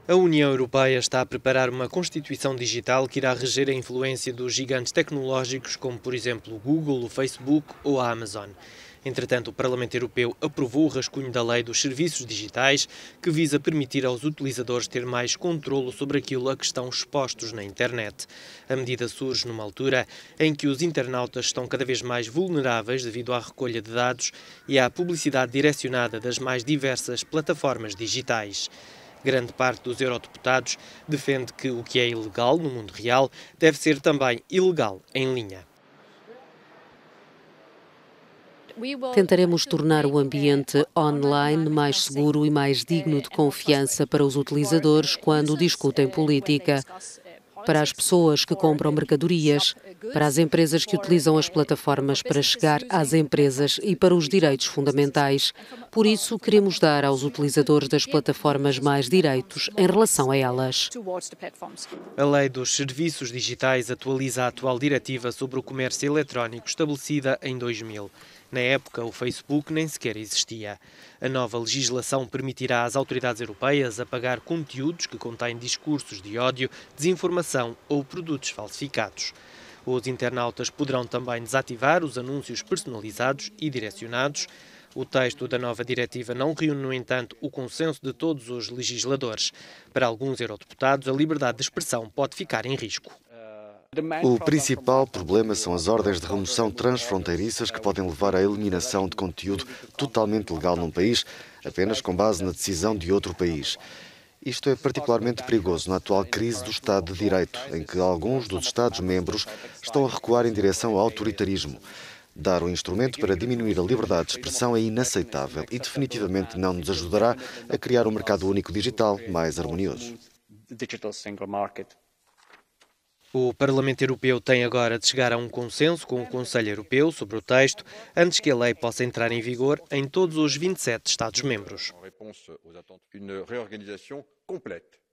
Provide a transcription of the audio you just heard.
A União Europeia está a preparar uma Constituição digital que irá reger a influência dos gigantes tecnológicos como, por exemplo, o Google, o Facebook ou a Amazon. Entretanto, o Parlamento Europeu aprovou o rascunho da Lei dos Serviços Digitais, que visa permitir aos utilizadores ter mais controlo sobre aquilo a que estão expostos na internet. A medida surge numa altura em que os internautas estão cada vez mais vulneráveis devido à recolha de dados e à publicidade direcionada das mais diversas plataformas digitais. Grande parte dos eurodeputados defende que o que é ilegal no mundo real deve ser também ilegal em linha. Tentaremos tornar o ambiente online mais seguro e mais digno de confiança para os utilizadores quando discutem política, para as pessoas que compram mercadorias, para as empresas que utilizam as plataformas para chegar às empresas e para os direitos fundamentais. Por isso, queremos dar aos utilizadores das plataformas mais direitos em relação a elas. A Lei dos Serviços Digitais atualiza a atual diretiva sobre o comércio eletrónico estabelecida em 2000. Na época, o Facebook nem sequer existia. A nova legislação permitirá às autoridades europeias apagar conteúdos que contêm discursos de ódio, desinformação ou produtos falsificados. Os internautas poderão também desativar os anúncios personalizados e direcionados. O texto da nova diretiva não reúne, no entanto, o consenso de todos os legisladores. Para alguns eurodeputados, a liberdade de expressão pode ficar em risco. O principal problema são as ordens de remoção transfronteiriças que podem levar à eliminação de conteúdo totalmente legal num país, apenas com base na decisão de outro país. Isto é particularmente perigoso na atual crise do Estado de Direito, em que alguns dos Estados-membros estão a recuar em direção ao autoritarismo. Dar um instrumento para diminuir a liberdade de expressão é inaceitável e definitivamente não nos ajudará a criar um mercado único digital mais harmonioso. O Parlamento Europeu tem agora de chegar a um consenso com o Conselho Europeu sobre o texto, antes que a lei possa entrar em vigor em todos os 27 Estados-membros.